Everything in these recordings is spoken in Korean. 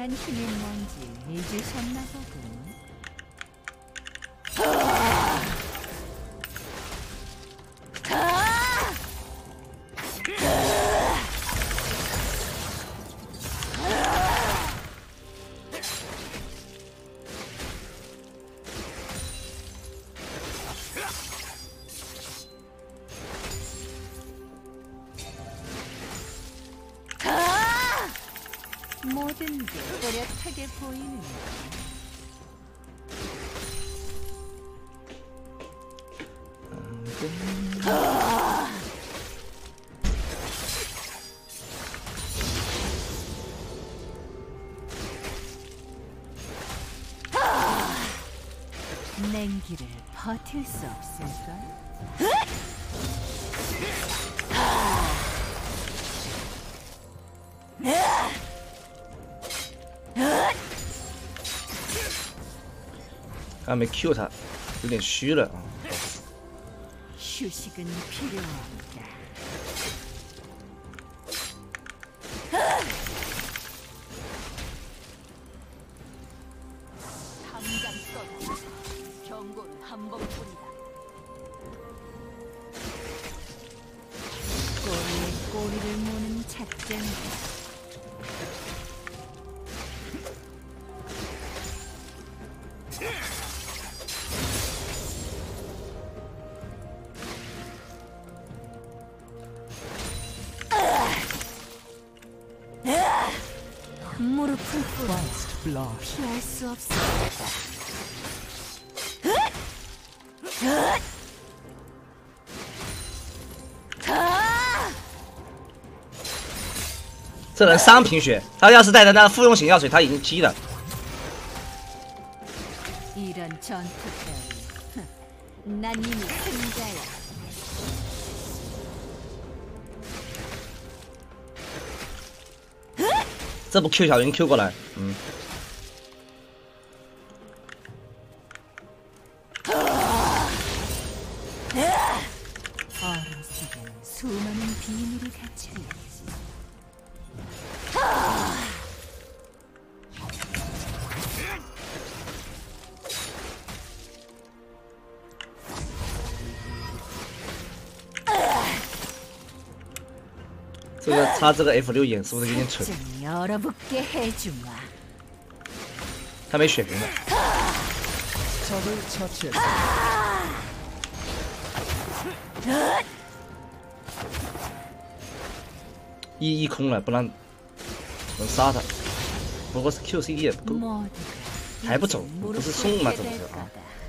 힘이 뭔지 잊으셨나 보군. 모든 게 또렷하게 보이는 냉기를 버틸 수 없을까? 还没 Q 他，有点虚了啊。 휴식은 필요합니다. 당장 쏟아. 경고를 한 번뿐이다. 꼬리에 꼬리를 무는 작전이다. 무릎을 꿇어 피할 수 없습니다. 这人3瓶血，他要是带着那附庸型药水，他已经踢了。 이런 전투 따위, 난 이미 승자야. 这不 Q 小云 Q 过来， 얼음 속에는 수많은 비밀이 갇혀 있지. 他这个 F6眼是不是有点蠢？ 열어붙게 해주마. 他没血瓶的。 一空了，不然能杀他。不过是 QCD 也不够，还不走，不是送吗？这不是啊？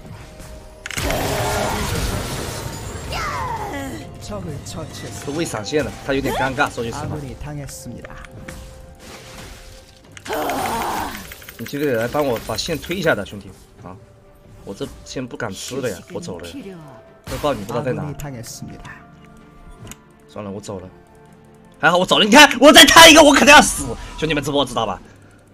都未闪现了，他有点尴尬，说句实话。你这个人来帮我把线推一下的，兄弟啊！我这线不敢吃了呀，我走了。这豹女不知道在哪。算了，我走了。还好我走了，你看我再摊一个，我肯定要死。兄弟们，直播知道吧？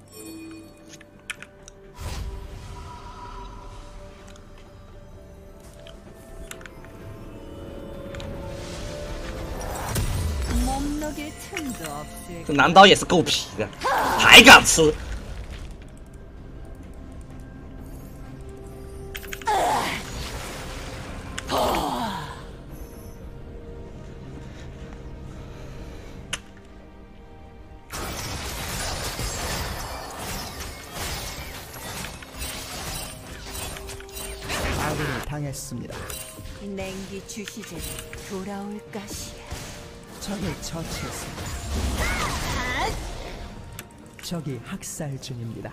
这男刀也是够皮的，还敢吃！ 당했습니다. 냉기 주시제는 돌아올 것이야. 적을 처치했습니다. 적이 학살 중입니다.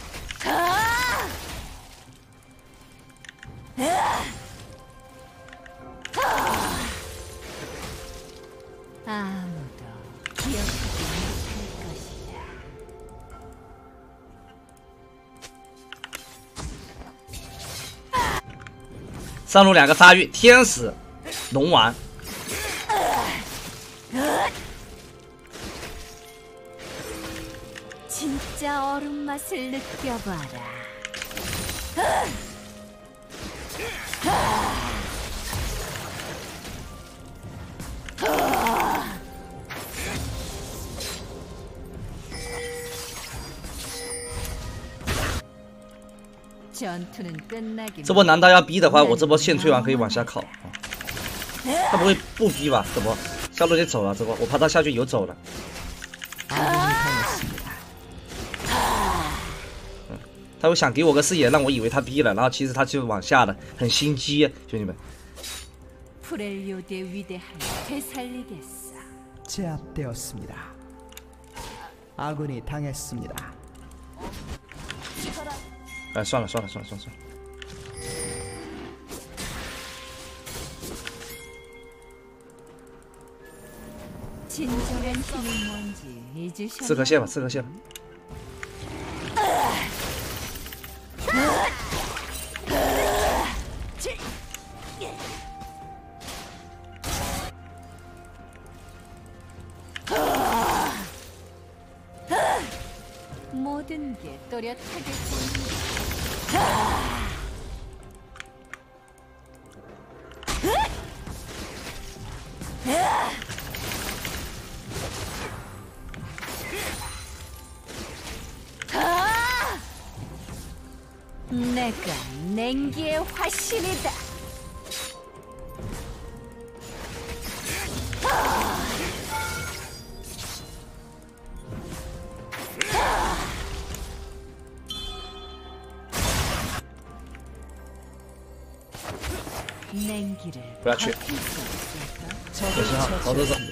아무도 기억하지 못할 것이야. 上路2个发育，天使、龙丸。 진짜 얼음 맛을 느껴봐라. 전투는 끝나기 这波难道要逼的话，我这波线推完可以往下靠。他不会不逼吧？这波小鹿得走了，这波我怕他下去游走了。 아군이 당했습니다. 他会想给我个视野，让我以为他逼了，然后其实他就往下的，很心机，兄弟们。 프렐리오드의 위대함을 되살리겠어. 제압되었습니다. 아군이 당했습니다. 哎，算了算了算了算了算了， 진정한 힘이 뭔지 잊으셨나요? 刺客蟹吧，刺客蟹吧。 모든 게 또렷하게 보인다. 내가 냉기의 화신이다. 냉기를 不要去， 버틸 수 있을까? 有信号，走走走。